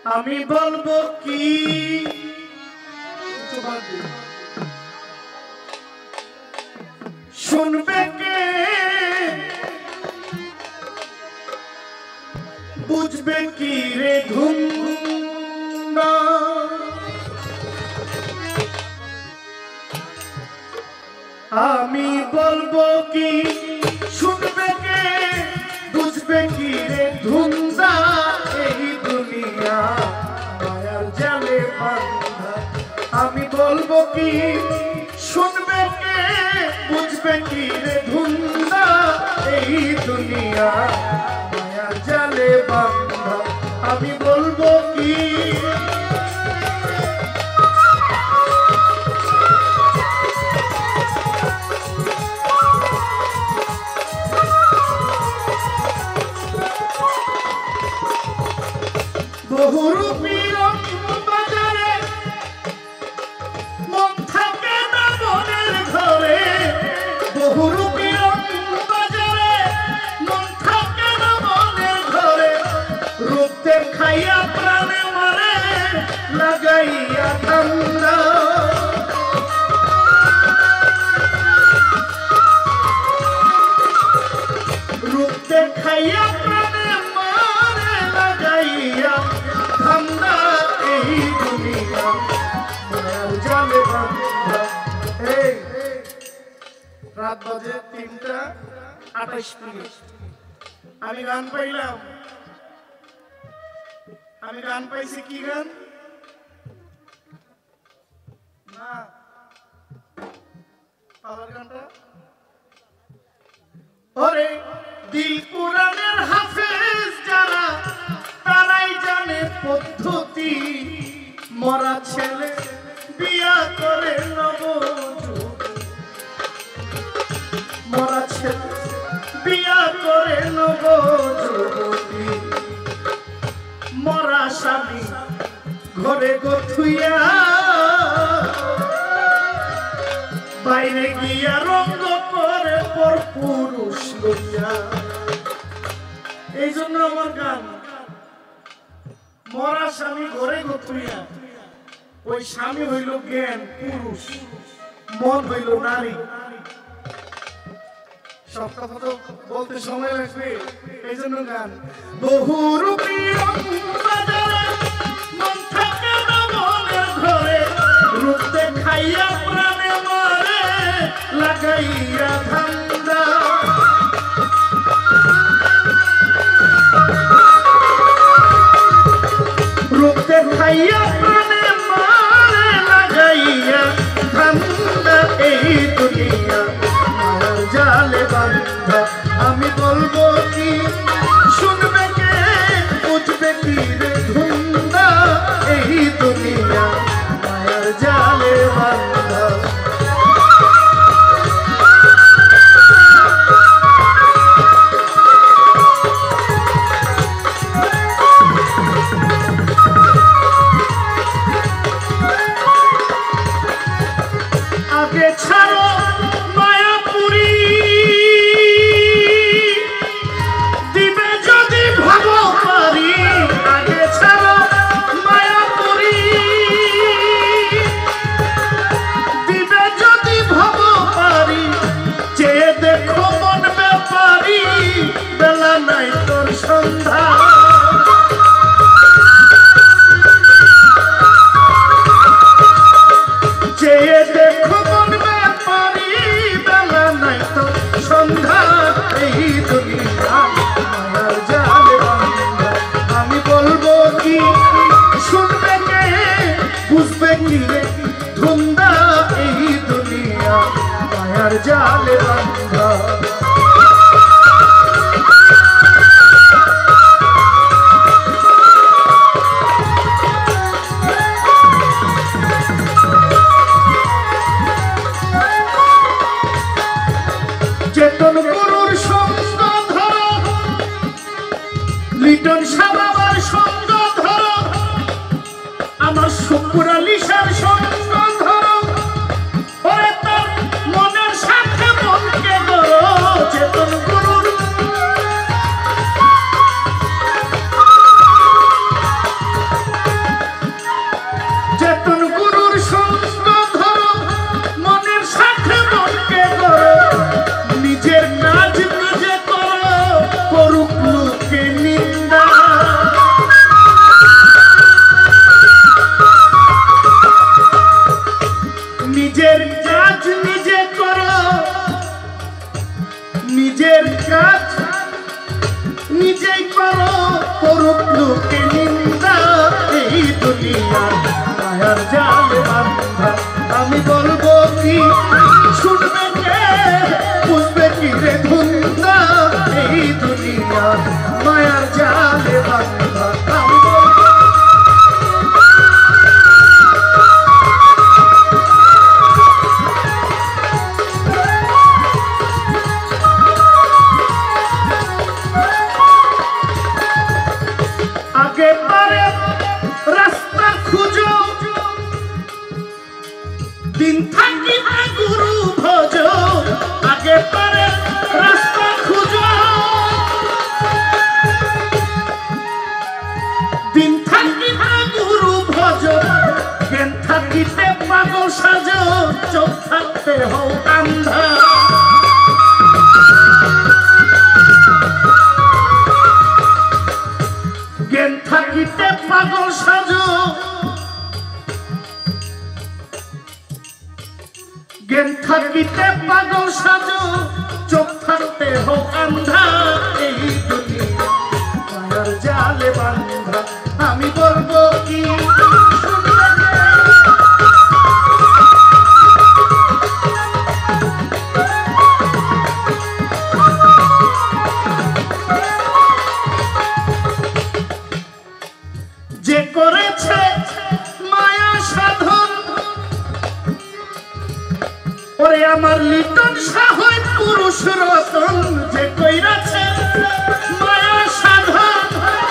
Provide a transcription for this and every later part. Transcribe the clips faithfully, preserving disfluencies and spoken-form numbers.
আমি বলবো কি শুনবে কে বুঝবে কি রে ধুম আমি বলবো কি শুনবে কে বুঝবে কি রে ধুমদা এই দুনিয়া মায়ার জালে বাঁধা আমি বলবো কি শুনবে কে বুঝবে কি রে ধুমদা এই দুনিয়া মায়ার জালে বাঁধা আমি বলবো কি বহুরূপী বাজারে মন থাকে না মনের ঘরে বহুরূপী বাজারে মন থাকে না মনের ঘরে রূপ দেখাইয়া প্রাণে মরে লাগাইয়া ঠান্ডা রূপ দেখাইয়া প্রাণে মরে লাগাইয়া ঠান্ডা এই দুনিয়া মায়ার জালে বাঁধা এই রাত বাজে তিনটা আঠাইশ মিনিট আমি গান পাইলাম আমি গান পাইছি কি গান না পাওয়ার গানটা ওরে দিল কুরআনের হাফেজ যারা তারাই জানে পদ্ধতি মরা ছেলে বিয়া করে নবযুবতী মরা ছেলে বিয়া করে নবযুবতী মরা স্বামী ঘরে গথুইয়া বাইরে গিয়া রঙ্গ করে পর পুরুষ লইয়া এই জন্য আমার গান মরা স্বামী ঘরে গথুইয়া ওই স্বামী হইল জ্ঞান পুরুষ মন হইল নারী সব কথা তো বলতে সময় লাগবে এই জন্য গান বহুরূপী বাজারে মন থাকে না মনের ঘরে রূপ দেখাইয়া প্রাণে মরে লাগাইয়া ঠান্ডা রূপ দেখাইয়া প্রাণে মরে লাগাইয়া ঠান্ডা এই দুনিয়া মায়ার জালে বাঁধা আমি বলবো কি শুনবে কে বুঝবে কি রে ধুমদা এই দুনিয়া মায়ার জালে বাঁধা দিন থাকিতে গুরু ভজ জ্ঞান থাকিতে পাগল সাজ চোখ থাকতে হও আন্ধা জ্ঞান থাকিতে পাগল সাজ জ্ঞান থাকিতে পাগল সাজ চোখ থাকতে হও আন্ধা এই দুনিয়া মায়ার জালে বান্ধা আমি বলবো কি যে করেছে মায়া সাধন ওরে আমার লিটন সাহই পুরুষ রতন যে কইরাছে মায়া সাধন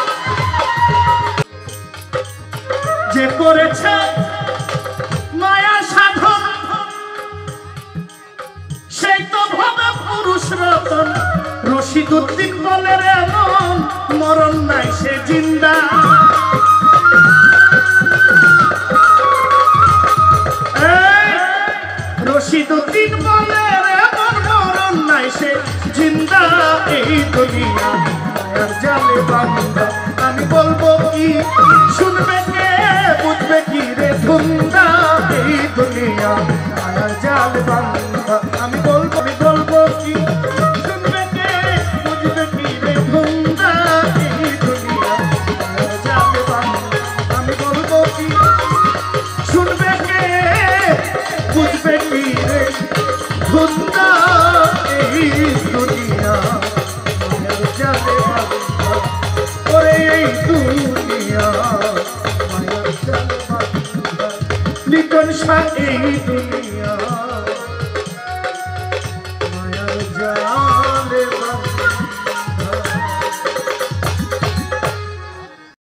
যে করেছে মায়া সাধন সেই তো ভবে পুরুষ রতন রশিদুদ্দিন বলে রে মন মরণ নাই সে জিন্দা রশিদুদ্দিন বলে রে মন মরণ নাই সে জিন্দা এই দুনিয়া মায়ার জালে বান্ধা আমি বলবো কি শুনবে কে বুঝবে কি রে ধুন্দা এই দুনিয়া মায়ার জালে বান্ধা আমি বলবো আমি বলবো কি শুনবে কে বুঝবে কি রে ধুন্দা এই দুনিয়া মায়ার জালে বান্ধা আমি বলবো কি শুনবে কে বুঝবে কি রে ধুন্দা এই দুনিয়া মায়ার জালে বান্ধা ওরে এই দুনিয়া মায়ার জালে বান্ধা লিটন শাহ এই দুনিয়া